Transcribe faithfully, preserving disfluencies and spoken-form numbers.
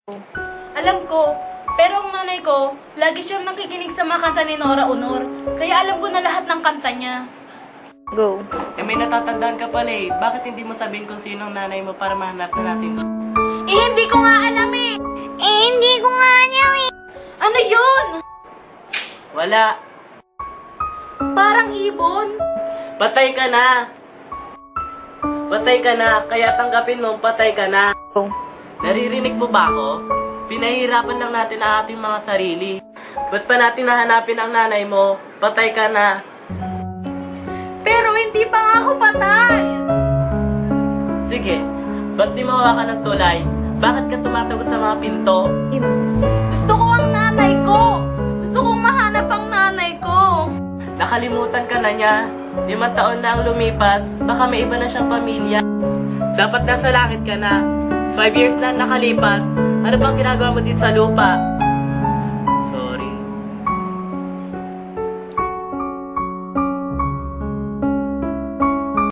Alam ko, pero ang nanay ko, lagi siyang nakikinig sa mga kanta ni Nora Honor. Kaya alam ko na lahat ng kanta niya. Go. Eh may natatandaan ka pala eh. Bakit hindi mo sabihin kung sino ang nanay mo para mahanap na natin? Eh, hindi ko nga alam eh. Eh, hindi ko nga alam eh. Ano yun? Wala. Parang ibon. Patay ka na. Patay ka na. Kaya tanggapin mo, patay ka na. Go. Naririnig mo ba ako? Pinahihirapan lang natin ang ating mga sarili. Ba't pa natin nahanapin ang nanay mo? Patay ka na. Pero hindi pa nga ako patay. Sige, ba't di mawawa ka ng tulay? Bakit ka tumatago sa mga pinto? Gusto ko ang nanay ko. Gusto kong mahanap ang nanay ko. Nakalimutan ka na niya. Limang taon na ang lumipas, baka may iba na siyang pamilya. Dapat nasa langit ka na. Five years na nakalipas, ano bang ginagawa mo dito sa lupa?